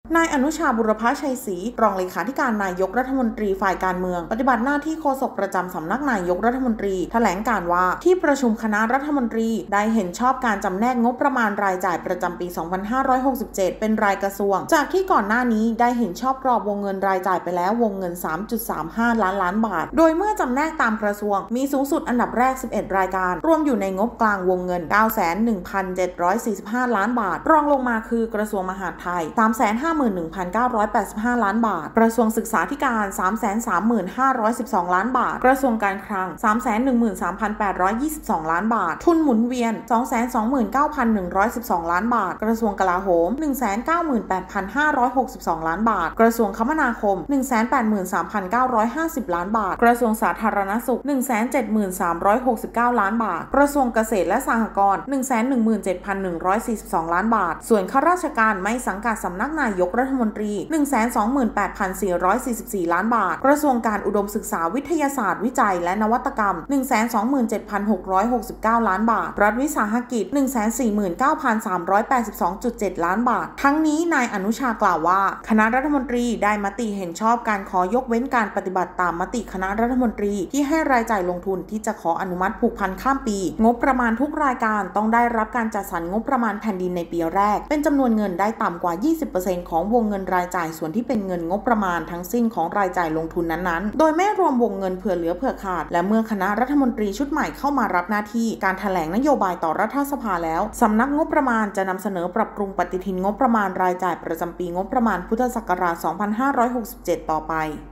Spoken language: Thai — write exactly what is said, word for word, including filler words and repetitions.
นายอนุชาบุรพชัยศรีรองเลขาธิการนายกรัฐมนตรีฝ่ายการเมืองปฏิบัติหน้าที่โฆษกประจำสำนักนายกรัฐมนตรีแถลงการว่าที่ประชุมคณะรัฐมนตรีได้เห็นชอบการจำแนกงบประมาณรายจ่ายประจำปี สองพันห้าร้อยหกสิบเจ็ด เป็นรายกระทรวงจากที่ก่อนหน้านี้ได้เห็นชอบกรอบวงเงินรายจ่ายไปแล้ววงเงิน สามจุดสามห้า ล้านล้านบาทโดยเมื่อจำแนกตามกระทรวงมีสูงสุดอันดับแรกสิบเอ็ดรายการรวมอยู่ในงบกลางวงเงิน เก้าแสนหนึ่งพันเจ็ดร้อยสี่สิบห้า ล้านบาทรองลงมาคือกระทรวงมหาดไทย สามแสนห้าหมื่นหนึ่งพันเก้าร้อยแปดสิบห้า ล้านบาทกระทรวงศึกษาธิการ สามแสนสามหมื่นห้าร้อยสิบสอง ล้านบาทกระทรวงการคลัง สามแสนหนึ่งหมื่นสามพันแปดร้อยยี่สิบสอง ล้านบาททุนหมุนเวียน สองแสนสองหมื่นเก้าพันหนึ่งร้อยสิบสอง ล้านบาทกระทรวงกลาโหม หนึ่งแสนเก้าหมื่นแปดพันห้าร้อยหกสิบสอง ล้านบาทกระทรวงคมนาคม หนึ่งแสนแปดหมื่นสามพันเก้าร้อยห้าสิบ ล้านบาทกระทรวงสาธารณสุข หนึ่งแสนเจ็ดหมื่นสามร้อยหกสิบเก้า ล้านบาทกระทรวงเกษตรและสหกรณ์ หนึ่งแสนหนึ่งหมื่นเจ็ดพันหนึ่งร้อยสี่สิบสอง ล้านบาทส่วนข้าราชการไม่สังกัดสำนักนายกรัฐมนตรี หนึ่งแสนสองหมื่นแปดพันสี่ร้อยสี่สิบสี่ ล้านบาทกระทรวงการอุดมศึกษาวิทยาศาสตร์วิจัยและนวัตกรรม หนึ่งแสนสองหมื่นเจ็ดพันหกร้อยหกสิบเก้า ล้านบาทรัฐวิสาหกิจ หนึ่งแสนสี่หมื่นเก้าพันสามร้อยแปดสิบสองจุดเจ็ด ล้านบาททั้งนี้นายอนุชากล่าวว่าคณะรัฐมนตรีได้มติเห็นชอบการขอยกเว้นการปฏิบัติตามมติคณะรัฐมนตรีที่ให้รายจ่ายลงทุนที่จะขออนุมัติผูกพันข้ามปีงบประมาณทุกรายการต้องได้รับการจัดสรรงบประมาณแผ่นดินในปีแรกเป็นจำนวนเงินได้ต่ำกว่า ยี่สิบเปอร์เซ็นต์ ของวงเงินรายจ่ายส่วนที่เป็นเงินงบประมาณทั้งสิ้นของรายจ่ายลงทุนนั้นๆโดยไม่รวมวงเงินเผื่อเหลือเผื่อขาดและเมื่อคณะรัฐมนตรีชุดใหม่เข้ามารับหน้าที่การแถลงนโยบายต่อรัฐสภาแล้วสำนักงบประมาณจะนำเสนอปรับปรุงปฏิทินงบประมาณรายจ่ายประจำปีงบประมาณพุทธศักราช สองพันห้าร้อยหกสิบเจ็ด ต่อไป